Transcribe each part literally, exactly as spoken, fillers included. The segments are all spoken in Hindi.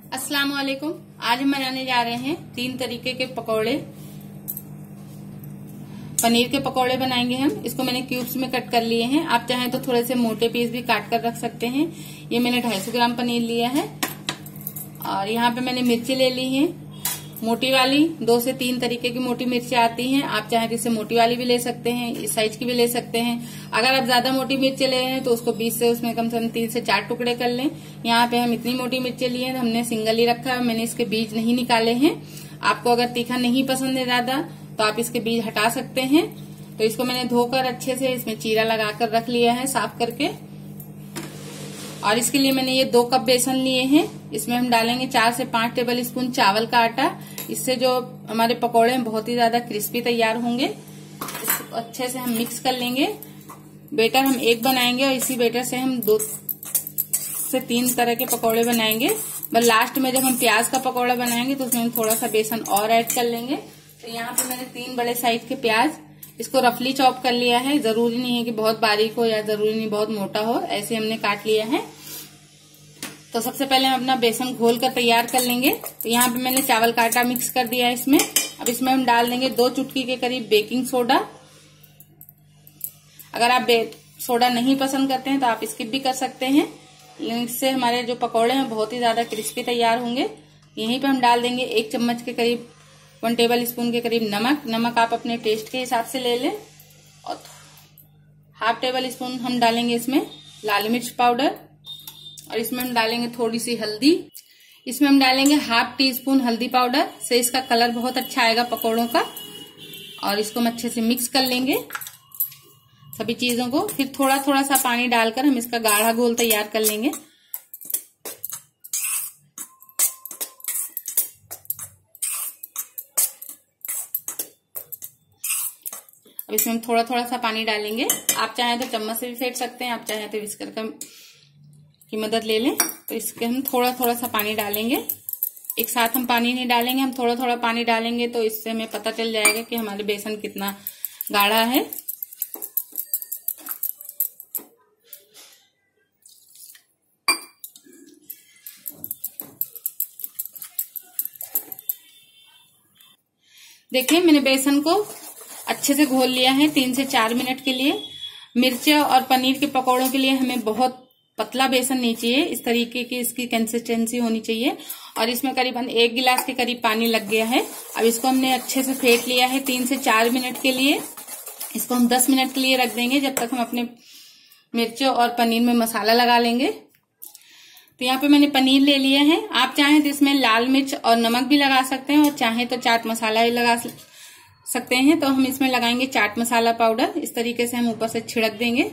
अस्सलाम वालेकुम। आज हम बनाने जा रहे हैं तीन तरीके के पकोड़े। पनीर के पकोड़े बनाएंगे हम। इसको मैंने क्यूब्स में कट कर लिए हैं। आप चाहें तो थोड़े से मोटे पीस भी काट कर रख सकते हैं। ये मैंने दो सौ पचास ग्राम पनीर लिया है और यहाँ पे मैंने मिर्ची ले ली है मोटी वाली। दो से तीन तरीके की मोटी मिर्ची आती हैं। आप चाहें तो इससे मोटी वाली भी ले सकते हैं, इस साइज की भी ले सकते हैं। अगर आप ज्यादा मोटी मिर्ची ले रहे हैं तो उसको बीस से उसमें कम से कम तीन से चार टुकड़े कर लें। यहाँ पे हम इतनी मोटी मिर्ची लिए हैं, हमने सिंगल ही रखा है। मैंने इसके बीज नहीं निकाले हैं। आपको अगर तीखा नहीं पसंद है ज्यादा तो आप इसके बीज हटा सकते हैं। तो इसको मैंने धोकर अच्छे से इसमें चीरा लगाकर रख लिया है साफ करके। और इसके लिए मैंने ये दो कप बेसन लिए हैं। इसमें हम डालेंगे चार से पांच टेबल स्पून चावल का आटा। इससे जो हमारे पकोड़े हैं बहुत ही ज्यादा क्रिस्पी तैयार होंगे। इसको अच्छे से हम मिक्स कर लेंगे। बेटर हम एक बनाएंगे और इसी बेटर से हम दो से तीन तरह के पकोड़े बनाएंगे। बस लास्ट में जब हम प्याज का पकोड़ा बनाएंगे तो उसमें हम थोड़ा सा बेसन और ऐड कर लेंगे। तो यहाँ पे मैंने तीन बड़े साइज के प्याज, इसको रफली चॉप कर लिया है। जरूरी नहीं है कि बहुत बारीक हो या जरूरी नहीं बहुत मोटा हो, ऐसे हमने काट लिया है। तो सबसे पहले हम अपना बेसन घोल कर तैयार कर लेंगे। तो यहाँ पे मैंने चावल का आटा मिक्स कर दिया है इसमें। अब इसमें हम डाल देंगे दो चुटकी के करीब बेकिंग सोडा। अगर आप सोडा नहीं पसंद करते हैं तो आप स्किप भी कर सकते हैं, लेकिन इससे हमारे जो पकौड़े हैं बहुत ही ज्यादा क्रिस्पी तैयार होंगे। यहीं पे हम डाल देंगे एक चम्मच के करीब, वन टेबल स्पून के करीब नमक। नमक आप अपने टेस्ट के हिसाब से ले लें। और हाफ टेबल स्पून हम डालेंगे इसमें लाल मिर्च पाउडर। और इसमें हम डालेंगे थोड़ी सी हल्दी। इसमें हम डालेंगे हाफ टी स्पून हल्दी पाउडर, से इसका कलर बहुत अच्छा आएगा पकोड़ों का। और इसको हम अच्छे से मिक्स कर लेंगे सभी चीजों को। फिर थोड़ा थोड़ा सा पानी डालकर हम इसका गाढ़ा घोल तैयार कर लेंगे। अब इसमें हम थोड़ा थोड़ा सा पानी डालेंगे। आप चाहें तो चम्मच से भी फेंट सकते हैं, आप चाहें तो विस्कर का की मदद ले लें। तो इसके हम थोड़ा थोड़ा सा पानी डालेंगे। एक साथ हम पानी नहीं डालेंगे, हम थोड़ा थोड़ा पानी डालेंगे। तो इससे हमें पता चल जाएगा कि हमारे बेसन कितना गाढ़ा है। देखिए मैंने बेसन को अच्छे से घोल लिया है तीन से चार मिनट के लिए। मिर्च और पनीर के पकौड़ों के लिए हमें बहुत पतला बेसन नहीं चाहिए, इस तरीके की इसकी कंसिस्टेंसी होनी चाहिए। और इसमें करीबन एक गिलास के करीब पानी लग गया है। अब इसको हमने अच्छे से फेंट लिया है तीन से चार मिनट के लिए। इसको हम दस मिनट के लिए रख देंगे, जब तक हम अपने मिर्चों और पनीर में मसाला लगा लेंगे। तो यहाँ पे मैंने पनीर ले लिया है। आप चाहें तो इसमें लाल मिर्च और नमक भी लगा सकते हैं, और चाहें तो चाट मसाला भी लगा सकते हैं। तो हम इसमें लगाएंगे चाट मसाला पाउडर। इस तरीके से हम ऊपर से छिड़क देंगे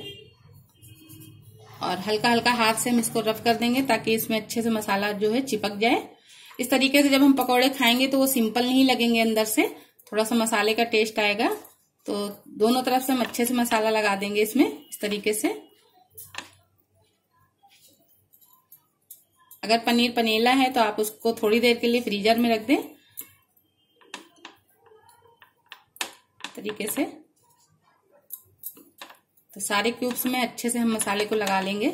और हल्का हल्का हाथ से हम इसको रफ कर देंगे ताकि इसमें अच्छे से मसाला जो है चिपक जाए। इस तरीके से जब हम पकौड़े खाएंगे तो वो सिंपल नहीं लगेंगे, अंदर से थोड़ा सा मसाले का टेस्ट आएगा। तो दोनों तरफ से हम अच्छे से मसाला लगा देंगे इसमें इस तरीके से। अगर पनीर पनीला है तो आप उसको थोड़ी देर के लिए फ्रीजर में रख दें तरीके से। तो सारे क्यूब्स में अच्छे से हम मसाले को लगा लेंगे।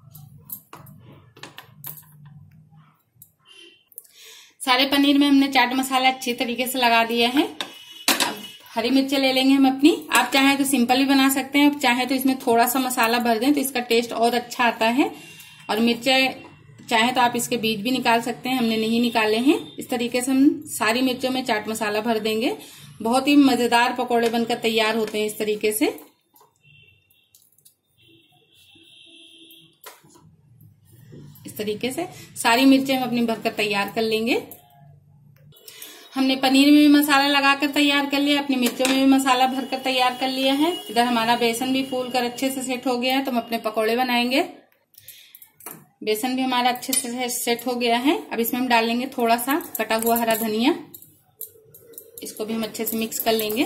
सारे पनीर में हमने चाट मसाला अच्छी तरीके से लगा दिया है। अब हरी मिर्चें ले लेंगे हम अपनी। आप चाहें तो सिंपल भी बना सकते हैं, आप चाहें तो इसमें थोड़ा सा मसाला भर दें तो इसका टेस्ट और अच्छा आता है। और मिर्चें चाहें तो आप इसके बीज भी निकाल सकते हैं, हमने नहीं निकाले हैं। इस तरीके से हम सारी मिर्चों में चाट मसाला भर देंगे। बहुत ही मजेदार पकौड़े बनकर तैयार होते हैं इस तरीके से। इस तरीके से सारी मिर्चें हम अपनी भरकर तैयार कर लेंगे। हमने पनीर में भी मसाला लगाकर तैयार कर लिया, अपनी मिर्चों में भी मसाला भरकर तैयार कर लिया है। इधर हमारा बेसन भी फूल कर अच्छे से सेट हो गया है, तो हम अपने पकौड़े बनाएंगे। बेसन भी हमारा अच्छे से सेट हो गया है। अब इसमें हम डालेंगे थोड़ा सा कटा हुआ हरा धनिया। इसको भी हम अच्छे से मिक्स कर लेंगे।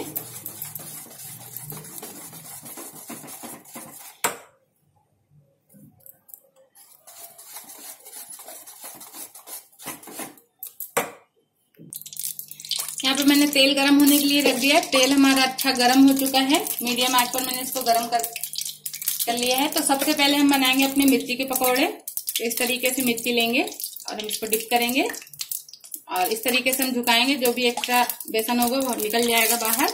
यहाँ पे मैंने तेल गरम होने के लिए रख दिया। तेल हमारा अच्छा गरम हो चुका है। मीडियम आंच पर मैंने इसको गरम कर कर लिया है। तो सबसे पहले हम बनाएंगे अपने मिर्ची के पकौड़े। इस तरीके से मिर्ची लेंगे और हम इसको डिप करेंगे और इस तरीके से हम झुकाएंगे, जो भी एक्स्ट्रा बेसन होगा वो निकल जाएगा बाहर।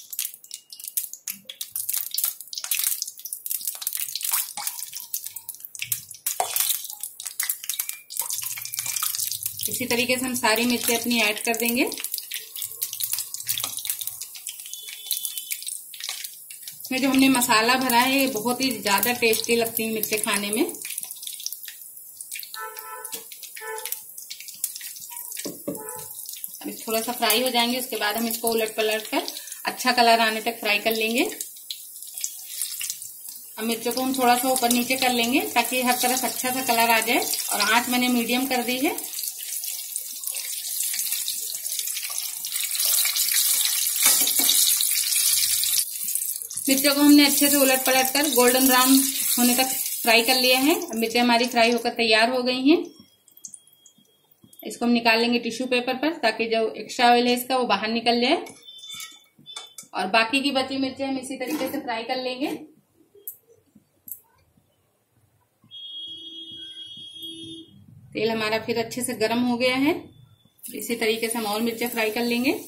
इसी तरीके से हम सारी मिर्चें अपनी ऐड कर देंगे। इसमें जो हमने मसाला भरा है ये बहुत ही ज्यादा टेस्टी लगती है मिर्चें खाने में। अब थोड़ा सा फ्राई हो जाएंगे, उसके बाद हम इसको उलट पलट कर अच्छा कलर आने तक फ्राई कर लेंगे। अब मिर्चों को हम थोड़ा सा ऊपर नीचे कर लेंगे ताकि हर तरफ अच्छा सा कलर आ जाए, और आंच मैंने मीडियम कर दी है। मिर्चों को हमने अच्छे से उलट पलट कर गोल्डन ब्राउन होने तक फ्राई कर लिया है। अब मिर्चें हमारी फ्राई होकर तैयार हो गई हैं। इसको हम निकाल लेंगे टिश्यू पेपर पर ताकि जो एक्स्ट्रा ऑयल है इसका वो बाहर निकल जाए, और बाकी की बची मिर्चें हम इसी तरीके से फ्राई कर लेंगे। तेल हमारा फिर अच्छे से गर्म हो गया है, इसी तरीके से हम और मिर्चें फ्राई कर लेंगे।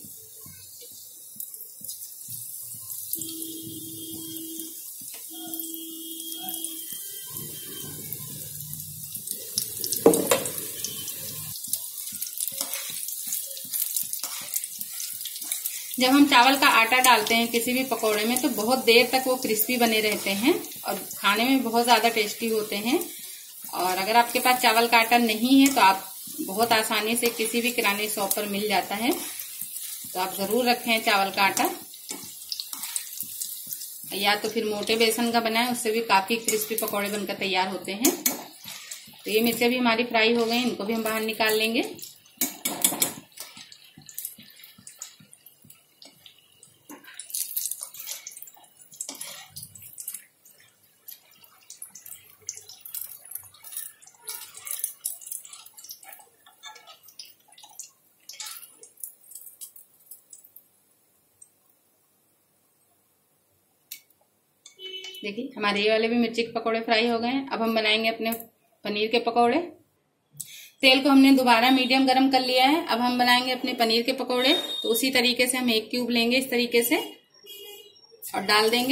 जब हम चावल का आटा डालते हैं किसी भी पकौड़े में तो बहुत देर तक वो क्रिस्पी बने रहते हैं और खाने में बहुत ज्यादा टेस्टी होते हैं। और अगर आपके पास चावल का आटा नहीं है तो आप बहुत आसानी से किसी भी किराने शॉप पर मिल जाता है, तो आप जरूर रखें चावल का आटा, या तो फिर मोटे बेसन का बनाएं, उससे भी काफी क्रिस्पी पकौड़े बनकर तैयार होते हैं। तो ये मिर्चें भी हमारी फ्राई हो गई, इनको भी हम बाहर निकाल लेंगे। देखिए हमारे ये वाले भी मिर्ची के पकौड़े फ्राई हो गए हैं। अब हम बनाएंगे अपने पनीर के पकौड़े। तेल को हमने दोबारा मीडियम गरम कर लिया है। अब हम बनाएंगे अपने पनीर के पकौड़े। तो उसी तरीके से हम एक क्यूब लेंगे इस तरीके से और डाल देंगे।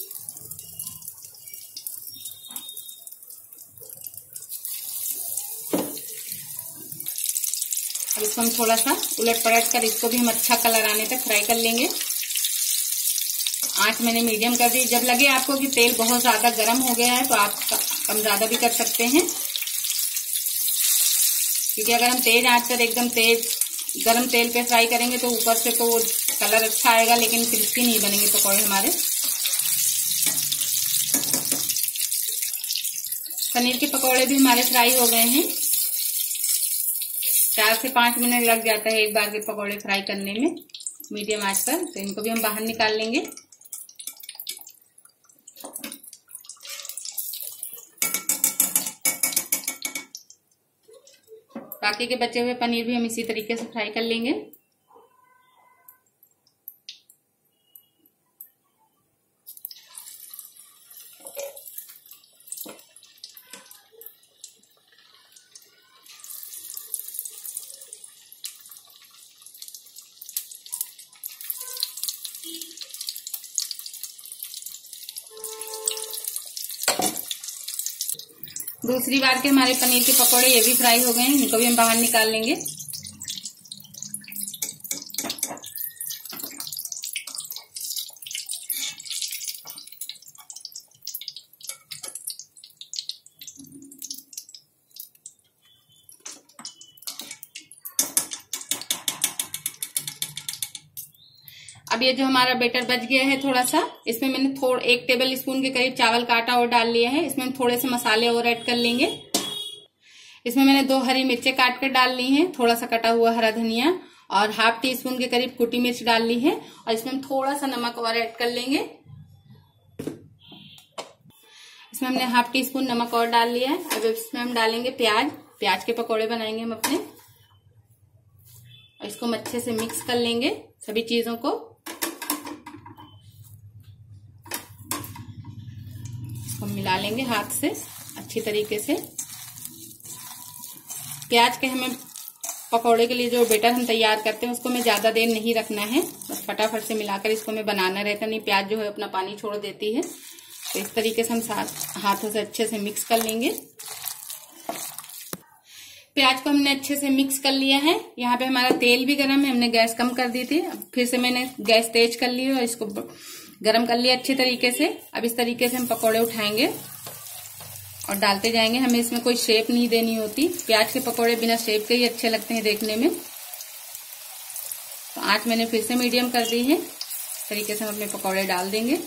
अब इसको हम थोड़ा सा उलट पलट कर इसको भी हम अच्छा कलर आने तक फ्राई कर लेंगे। आंच मैंने मीडियम कर दी। जब लगे आपको कि तेल बहुत ज्यादा गर्म हो गया है तो आप कम ज्यादा भी कर सकते हैं, क्योंकि अगर हम तेज आंच पर एकदम तेज गर्म तेल पे फ्राई करेंगे तो ऊपर से तो वो कलर अच्छा आएगा लेकिन क्रिस्पी नहीं बनेंगे पकौड़े हमारे। पनीर के पकौड़े भी हमारे फ्राई हो गए हैं। चार से पांच मिनट लग जाता है एक बार के पकौड़े फ्राई करने में मीडियम आंच पर। तो इनको भी हम बाहर निकाल लेंगे। बाकी के बचे हुए पनीर भी हम इसी तरीके से फ्राई कर लेंगे। दूसरी बार के हमारे पनीर के पकौड़े ये भी फ्राई हो गए हैं, इनको भी हम बाहर निकाल लेंगे। अब ये जो हमारा बैटर बच गया है थोड़ा सा, इसमें मैंने थोड़ा एक टेबल स्पून के करीब चावल का आटा और डाल लिया है। इसमें हम थोड़े से मसाले और ऐड कर लेंगे। इसमें मैंने दो हरी मिर्चें काट कर डाल ली हैं, थोड़ा सा कटा हुआ हरा धनिया और हाफ टी स्पून के करीब कुटी मिर्च डाल ली है, और इसमें हम थोड़ा सा नमक और ऐड कर लेंगे। इसमें हमने हाफ टी स्पून नमक और डाल लिया है। अब इसमें हम डालेंगे प्याज। प्याज के पकौड़े बनाएंगे हम अपने, और इसको हम अच्छे से मिक्स कर लेंगे सभी चीजों को। हम मिला लेंगे हाथ से अच्छी तरीके से। प्याज के हमें पकौड़े के लिए जो बेटर हम तैयार करते हैं उसको हमें ज्यादा देर नहीं रखना है, बस फटाफट से मिलाकर इसको हमें बनाना रहता, नहीं प्याज जो है अपना पानी छोड़ देती है। तो इस तरीके से हम साथ हाथों से अच्छे से मिक्स कर लेंगे। प्याज को हमने अच्छे से मिक्स कर लिया है। यहाँ पे हमारा तेल भी गर्म है, हमने गैस कम कर दी थी, अब फिर से मैंने गैस तेज कर ली और इसको गर्म कर लिया अच्छी तरीके से। अब इस तरीके से हम पकौड़े उठाएंगे और डालते जाएंगे। हमें इसमें कोई शेप नहीं देनी होती, प्याज के पकौड़े बिना शेप के ही अच्छे लगते हैं देखने में। तो आंच मैंने फिर से मीडियम कर दी है। इस तरीके से हम अपने पकौड़े डाल देंगे।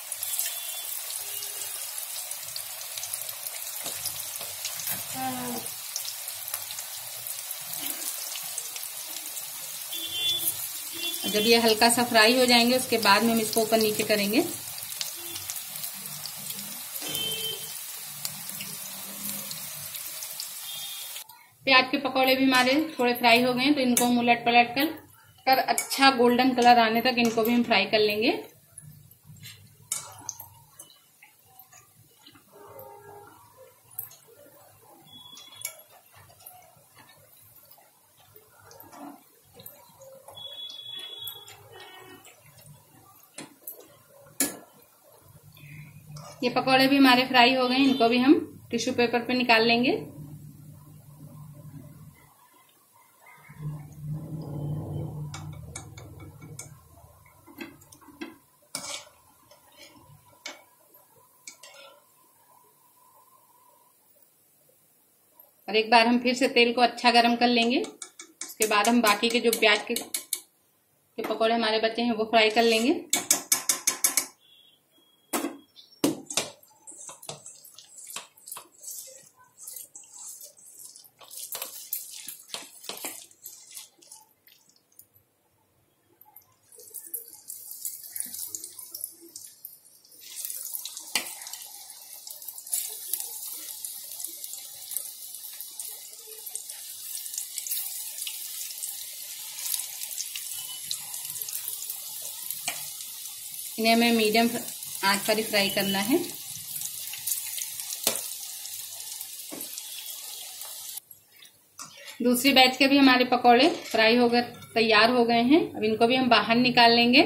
जब ये हल्का सा फ्राई हो जाएंगे उसके बाद में हम इसको ऊपर नीचे करेंगे। प्याज के पकौड़े भी हमारे थोड़े फ्राई हो गए हैं, तो इनको हम उलट पलट कर कर अच्छा गोल्डन कलर आने तक इनको भी हम फ्राई कर लेंगे। ये पकौड़े भी हमारे फ्राई हो गए हैं, इनको भी हम टिश्यू पेपर पे निकाल लेंगे। और एक बार हम फिर से तेल को अच्छा गरम कर लेंगे। उसके बाद हम बाकी के जो प्याज के, के पकौड़े हमारे बचे हैं वो फ्राई कर लेंगे। इन्हें हमें मीडियम आंच पर ही फ्राई करना है। दूसरी बैच के भी हमारे पकौड़े फ्राई हो गए, तैयार हो गए हैं। अब इनको भी हम बाहर निकाल लेंगे।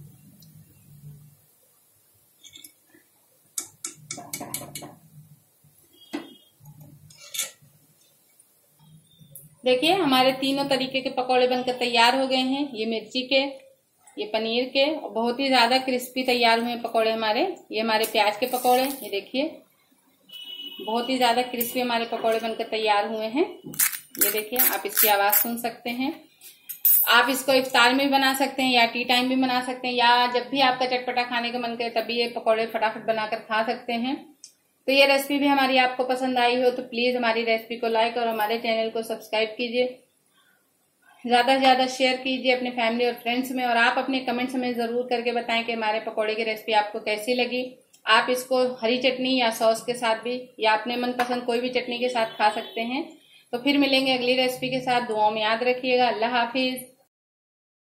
देखिए हमारे तीनों तरीके के पकौड़े बनकर तैयार हो गए हैं। ये मिर्ची के, ये पनीर के, और बहुत ही ज्यादा क्रिस्पी तैयार हुए पकौड़े हमारे। ये हमारे प्याज के पकौड़े, ये देखिए बहुत ही ज्यादा क्रिस्पी हमारे पकौड़े बनकर तैयार हुए हैं। ये देखिए आप इसकी आवाज सुन सकते हैं। आप इसको इफ्तार में भी बना सकते हैं या टी टाइम भी बना सकते हैं, या जब भी आपका चटपटा खाने का मन करे तभी ये पकौड़े फटाफट बनाकर खा सकते हैं। तो ये रेसिपी भी हमारी आपको पसंद आई हो तो प्लीज हमारी रेसिपी को लाइक और हमारे चैनल को सब्सक्राइब कीजिए। ज्यादा से ज्यादा शेयर कीजिए अपने फैमिली और फ्रेंड्स में, और आप अपने कमेंट्स में जरूर करके बताएं कि हमारे पकौड़े की रेसिपी आपको कैसी लगी। आप इसको हरी चटनी या सॉस के साथ भी, या अपने मनपसंद कोई भी चटनी के साथ खा सकते हैं। तो फिर मिलेंगे अगली रेसिपी के साथ। दुआओं में याद रखिएगा। अल्लाह हाफिज।